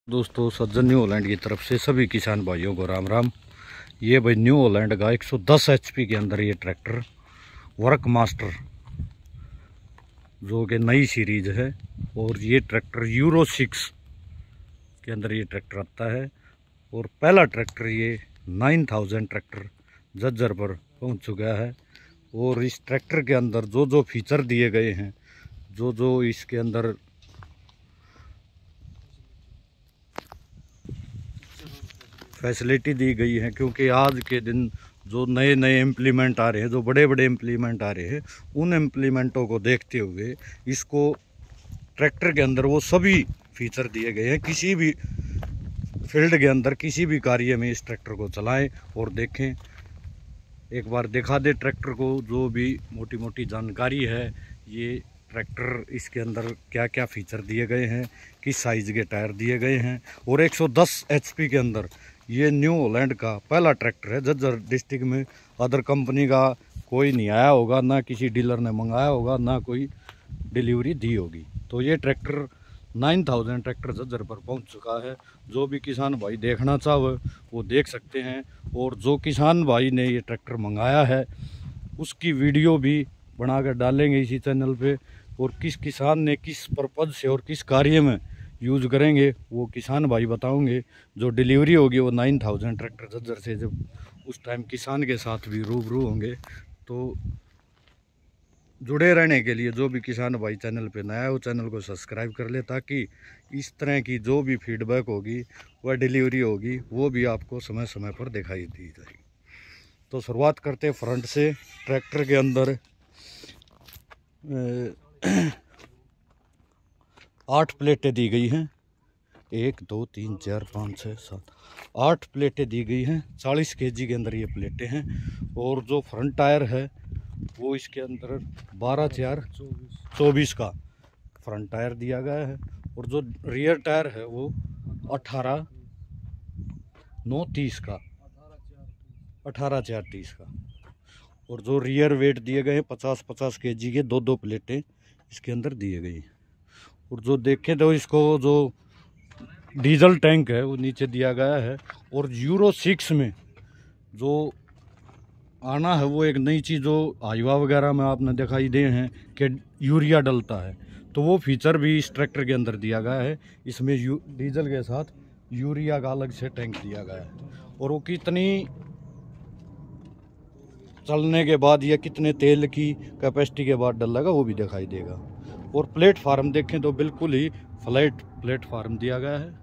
दोस्तों सज्जन new Holland की तरफ से सभी किसान भाइयों को राम राम। ये भाई न्यू हॉलैंड का 110 एचपी के अंदर ये ट्रैक्टर वर्क मास्टर जो कि नई सीरीज है, और ये ट्रैक्टर यूरो 6 के अंदर ये ट्रैक्टर आता है। और पहला ट्रैक्टर ये 9000 ट्रैक्टर जज्जर पर पहुंच चुका है। और इस ट्रैक्टर के अंदर जो जो फीचर दिए गए हैं, जो जो इसके अंदर फैसिलिटी दी गई है, क्योंकि आज के दिन जो नए नए इम्प्लीमेंट आ रहे हैं, जो बड़े बड़े इम्प्लीमेंट आ रहे हैं, उन इम्प्लीमेंटों को देखते हुए इसको ट्रैक्टर के अंदर वो सभी फीचर दिए गए हैं। किसी भी फील्ड के अंदर किसी भी कार्य में इस ट्रैक्टर को चलाएं और देखें, एक बार दिखा दे ट्रैक्टर को। जो भी मोटी मोटी जानकारी है, ये ट्रैक्टर इसके अंदर क्या क्या फीचर दिए गए हैं, किस साइज़ के टायर दिए गए हैं। और 110 एचपी के अंदर ये न्यू हॉलैंड का पहला ट्रैक्टर है जज्जर डिस्ट्रिक्ट में। अदर कंपनी का कोई नहीं आया होगा, ना किसी डीलर ने मंगाया होगा, ना कोई डिलीवरी दी होगी। तो ये ट्रैक्टर 9000 ट्रैक्टर जज्जर पर पहुंच चुका है। जो भी किसान भाई देखना चाहे वो देख सकते हैं। और जो किसान भाई ने ये ट्रैक्टर मंगाया है उसकी वीडियो भी बनाकर डालेंगे इसी चैनल पे। और किस किसान ने किस पर्पज़ से और किस कार्य में यूज़ करेंगे वो किसान भाई बताओगे। जो डिलीवरी होगी वो 9000 ट्रैक्टर जज्जर से, जब उस टाइम किसान के साथ भी रूबरू होंगे। तो जुड़े रहने के लिए जो भी किसान भाई चैनल पे नया है वो चैनल को सब्सक्राइब कर ले, ताकि इस तरह की जो भी फीडबैक होगी वह डिलीवरी होगी वो भी आपको समय समय पर दिखाई दी जाएगी। तो शुरुआत करते फ्रंट से। ट्रैक्टर के अंदर 8 प्लेटें दी गई हैं। 1 2 3 4 5 6 7 8 प्लेटें दी गई हैं। 40 kg के अंदर ये प्लेटें हैं। और जो फ्रंट टायर है वो इसके अंदर 12 4 24 का फ्रंट टायर दिया गया है। और जो रियर टायर है वो 18 9 30 का 18 4 30 का। और जो रियर वेट दिए गए हैं 50 kg के 2 प्लेटें इसके अंदर दिए गई हैं। और जो देखें तो इसको जो डीजल टैंक है वो नीचे दिया गया है। और यूरो 6 में जो आना है वो एक नई चीज़, जो हाईवा वगैरह में आपने दिखाई दे हैं कि यूरिया डलता है, तो वो फीचर भी इस ट्रैक्टर के अंदर दिया गया है। इसमें डीजल के साथ यूरिया का अलग से टैंक दिया गया है। और वो कितनी चलने के बाद या कितने तेल की कैपेसिटी के बाद डलेगा वो भी दिखाई देगा। और प्लेटफार्म देखें तो बिल्कुल ही फ्लैट प्लेटफार्म दिया गया है।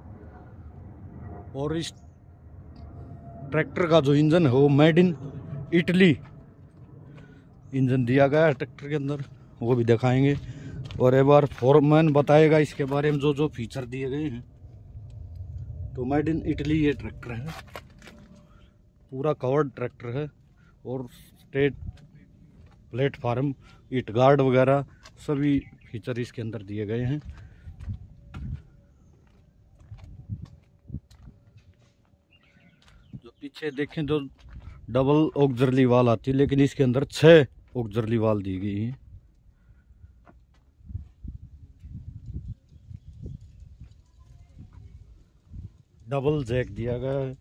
और इस ट्रैक्टर का जो इंजन है वो मेड इन इटली इंजन दिया गया है ट्रैक्टर के अंदर, वो भी दिखाएंगे। और एक बार फोरमैन बताएगा इसके बारे में जो जो फीचर दिए गए हैं। तो मेड इन इटली ये ट्रैक्टर है, पूरा कवर्ड ट्रैक्टर है। और स्टेट प्लेटफार्म, इट गार्ड वगैरह सभी फीचर इसके अंदर दिए गए हैं। जो पीछे देखें तो डबल ऑक्सिलरी वाल आती है, लेकिन इसके अंदर 6 ऑक्सिलरी वाल दी गई है। डबल जैक दिया गया है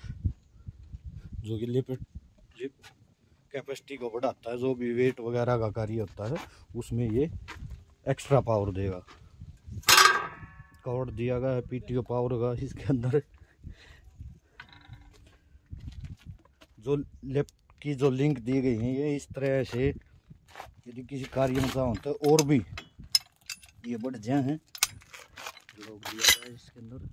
जो कि लिप कैपेसिटी को बढ़ाता है। जो भी वेट वगैरह का कार्य होता है उसमें ये एक्स्ट्रा पावर देगा। कवर दिया गया है पीटीओ पावर का। इसके अंदर जो लेफ्ट की जो लिंक दी गई है, ये इस तरह से यदि किसी कार्य में चाहो तो और भी ये बढ़ जाए हैं, लोग दिया गया है इसके अंदर।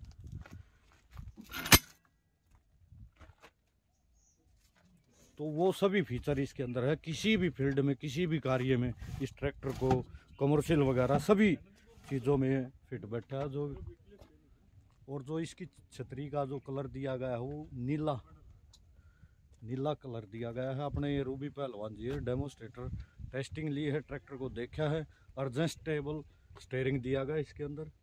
तो वो सभी फीचर इसके अंदर है। किसी भी फील्ड में किसी भी कार्य में इस ट्रैक्टर को कमर्शियल वगैरह सभी चीज़ों में फिट बैठा है। जो और जो इसकी छतरी का जो कलर दिया गया है वो नीला कलर दिया गया है। अपने ये रूबी पहलवान जी डेमोस्ट्रेटर टेस्टिंग ली है, ट्रैक्टर को देखा है। एडजस्टेबल स्टीयरिंग दिया गया इसके अंदर।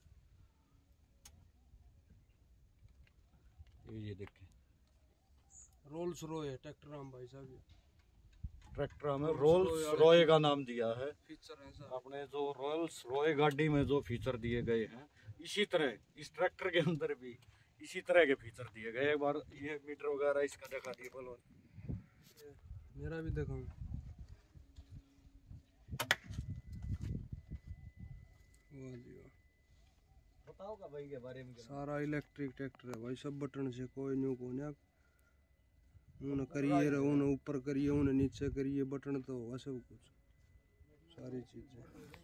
ये देखें रोल्स रॉय ट्रैक्टर नाम भाई साहब, ट्रैक्टर में रोल्स रॉय का नाम दिया है। फीचर है सर। अपने जो रोल्स रॉय गाड़ी में जो फीचर दिए गए हैं इसी तरह इस ट्रैक्टर के अंदर भी इसी तरह के फीचर दिए गए। एक बार ये मीटर वगैरह इसका दिखा दिए बोलो, मेरा भी दिखाऊं। वाह जी वाह, बताओ का भाई के बारे में। सारा इलेक्ट्रिक ट्रैक्टर है भाई, सब बटन से, कोई न्यू को ना उन्हें करिए उन्हें ऊपर करिए उन्हें नीचे करिए, बटन तो होगा सब कुछ, सारी चीजें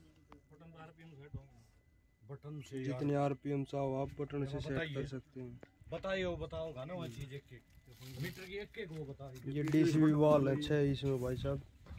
बटन से जितने आरपीएम चाहो आप बटन से सेट कर सकते हैं। बताइए, बताओगा ना वो चीज एक मीटर की एक वो बताइए। ये डीसीबी वाल है 6 इसमें भाई साहब,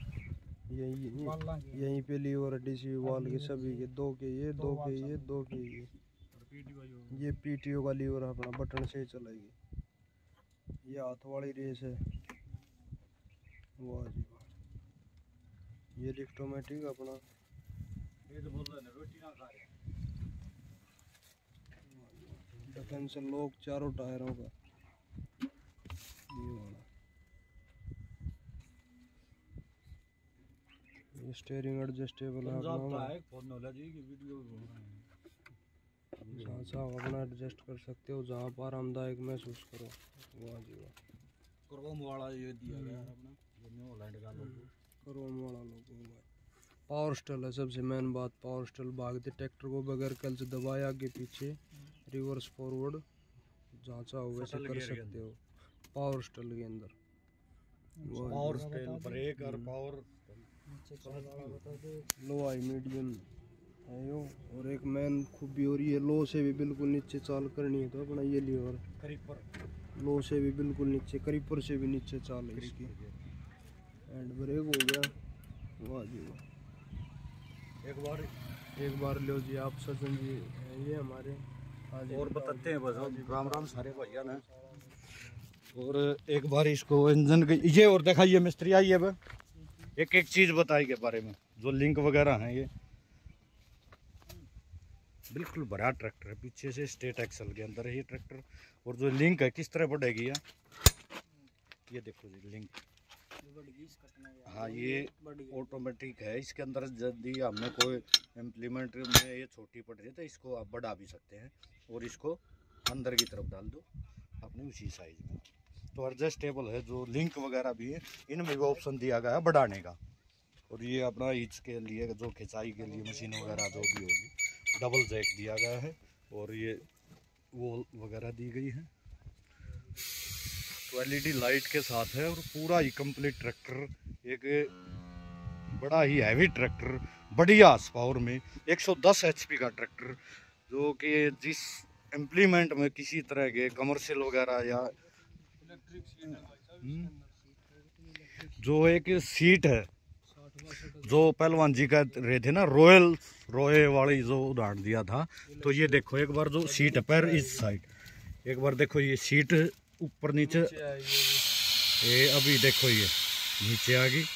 यहीं पे लीवर है डीसीबी वाल के सभी के, 2 के ये 2 के ये 2 के ये पीटीओ का लीवर है अपना, बटन से ही चलाएगी। ये हाथ वाली रेस है। वाह जी वाह, ये लिफ्टोमेटिक अपना, ये तो बोल रहे हैं रोटी ना खा रहे। डिफेंस लॉक चारों टायरों का, ये वाला, ये स्टीयरिंग एडजस्टेबल है अपना, जहाँ चाहो अपना एडजस्ट कर सकते हो, जहाँ पर आरामदायक महसूस करो। वाह जी वाह, क्रोम वाला ये दिया गया है अपना, ये न्यू हॉलैंड का लोगो, क्रोम वाला लोगो भाई। पावर स्टेल है सबसे मेन बात, पावर स्टेल भागते ट्रैक्टर को बगैर क्लच दबाए आगे पीछे रिवर्स फॉरवर्ड जहाँ चाहो वैसे कर सकते हो पावर स्टेल के अंदर। पावर स्टेल ब्रेक और पावर लो हाई मीडियम है यो, और एक मेन खूबी हो रही है, लो से भी बिल्कुल नीचे चाल करनी है तो अपना ये लीवर करीपर, लो से भी बिल्कुल नीचे, करीपर से भी नीचे चाल है इसकी, एंड ब्रेक हो गया। वाह जी वाह, एक बार लो जी आप सचिन जी, ये हमारे और बताते हैं बस, राम राम सारे भैया ने। और एक बार इसको इंजन के ये और दिखाइए मिस्त्री, आइए अब एक एक चीज़ बताई के बारे में, जो लिंक वगैरह हैं। ये बिल्कुल बड़ा ट्रैक्टर है, पीछे से स्टेट एक्सल के अंदर है ये ट्रैक्टर। और जो लिंक है किस तरह बढ़ेगी ये देखो जी लिंक, हाँ ये ऑटोमेटिक है। इसके अंदर यदि हमने कोई इम्प्लीमेंट में ये छोटी पड़ रही है तो इसको आप बढ़ा भी सकते हैं, और इसको अंदर की तरफ डाल दो अपने उसी साइज में। तो एडजस्टेबल है, जो लिंक वगैरह भी है इनमें भी ऑप्शन दिया गया है बढ़ाने का। और ये अपना ईच के लिए जो खिंचाई के लिए मशीन वगैरह जो भी होगी, डबल जैक दिया गया है, और ये वॉल वगैरह दी गई है। तो एलईडी लाइट के साथ है, और पूरा ही कंप्लीट ट्रैक्टर, एक बड़ा ही हैवी ट्रैक्टर, बढ़िया पावर में 110 एचपी का ट्रैक्टर, जो कि जिस इम्प्लीमेंट में किसी तरह के कमर्शियल वगैरह या जो एक सीट है जो पहलवान जी का रहे थे ना, रोए वाली जो उदाहरण दिया था, तो ये देखो एक बार जो सीट है पैर इस साइड, एक बार देखो ये सीट ऊपर नीचे, ये अभी देखो ये नीचे आ गई,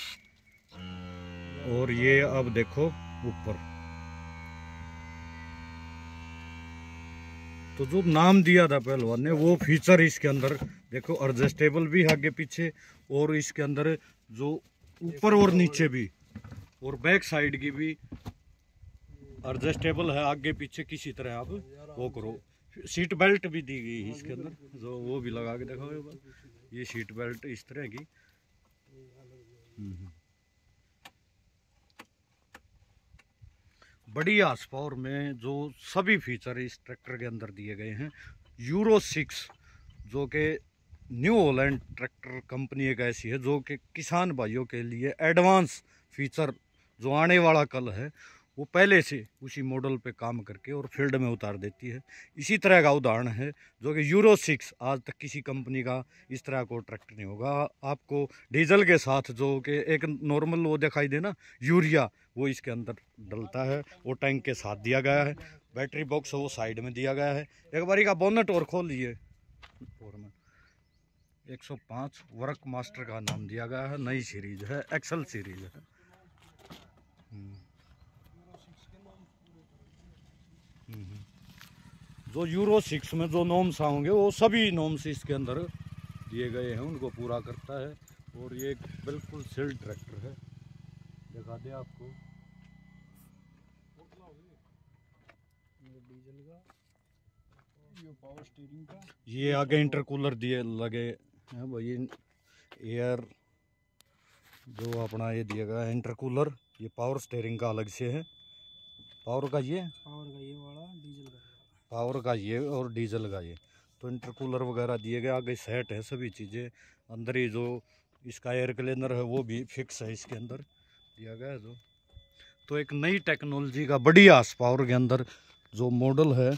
और ये अब देखो ऊपर। तो जो नाम दिया था पहलवान ने वो फीचर इसके अंदर देखो, एडजस्टेबल भी आगे पीछे, और इसके अंदर जो ऊपर और नीचे भी, और बैक साइड की भी एडजस्टेबल है, आगे पीछे किसी तरह आप वो करो। सीट बेल्ट भी दी गई है इसके अंदर, जो वो भी लगा के देखो, ये सीट बेल्ट इस तरह की। बड़ी हार्स पावर में जो सभी फीचर इस ट्रैक्टर के अंदर दिए गए हैं। यूरो 6 जो कि न्यू हॉलैंड ट्रैक्टर कंपनी एक ऐसी है जो कि किसान भाइयों के लिए एडवांस फीचर जो आने वाला कल है वो पहले से उसी मॉडल पे काम करके और फील्ड में उतार देती है। इसी तरह का उदाहरण है जो कि यूरो 6 आज तक किसी कंपनी का इस तरह को ट्रैक्टर नहीं होगा। आपको डीजल के साथ जो कि एक नॉर्मल वो दिखाई दे ना यूरिया, वो इसके अंदर डलता है, वो टैंक के साथ दिया गया है। बैटरी बॉक्स वो साइड में दिया गया है। एक बारी का बोनट और खोल लिए, और में 105 वर्क मास्टर का नाम दिया गया है। नई सीरीज है, एक्सल सीरीज है। जो यूरो 6 में जो नॉर्म्स होंगे वो सभी नॉर्म्स इसके अंदर दिए गए हैं, उनको पूरा करता है। और ये एक बिल्कुल सिल्ड ट्रैक्टर है, दिखा दे आपको। ये पावर स्टीयरिंग का, ये आगे इंटरकूलर दिए लगे हैं भाई, एयर जो अपना ये दिया गया है इंटरकूलर। ये पावर स्टीयरिंग का अलग से है, पावर का ये वाला डीजल का, पावर का ये और डीजल का ये। तो इंटरकूलर वगैरह दिए गए, आगे सेट है सभी चीज़ें। अंदर ही जो इसका एयर क्लीनर है वो भी फिक्स है इसके अंदर दिया गया है जो। तो एक नई टेक्नोलॉजी का बढ़िया हार्स पावर के अंदर जो मॉडल है,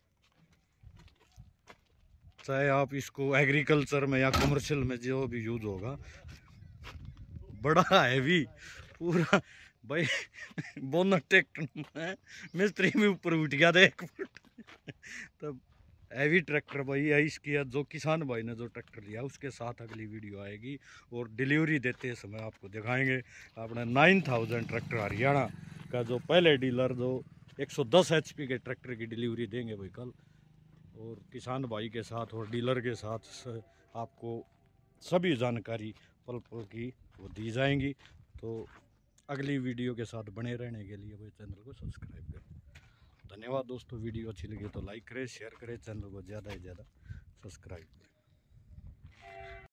चाहे आप इसको एग्रीकल्चर में या कमर्शियल में जो भी यूज होगा, बड़ा हैवी पूरा भाई। बोनट ट्रैक्टर में मिस्त्री में ऊपर उठ गया था 1 फुट। तब हैवी ट्रैक्टर भाई है इसकी। जो किसान भाई ने जो ट्रैक्टर लिया उसके साथ अगली वीडियो आएगी और डिलीवरी देते समय आपको दिखाएंगे। अपने 9000 ट्रैक्टर हरियाणा का जो पहले डीलर जो 110 HP के ट्रैक्टर की डिलीवरी देंगे भाई कल, और किसान भाई के साथ और डीलर के साथ आपको सभी जानकारी पल पल की वो दी जाएंगी। तो अगली वीडियो के साथ बने रहने के लिए भाई चैनल को सब्सक्राइब करें। धन्यवाद दोस्तों। वीडियो अच्छी लगी तो लाइक करें, शेयर करें, चैनल को ज़्यादा से ज़्यादा सब्सक्राइब करें।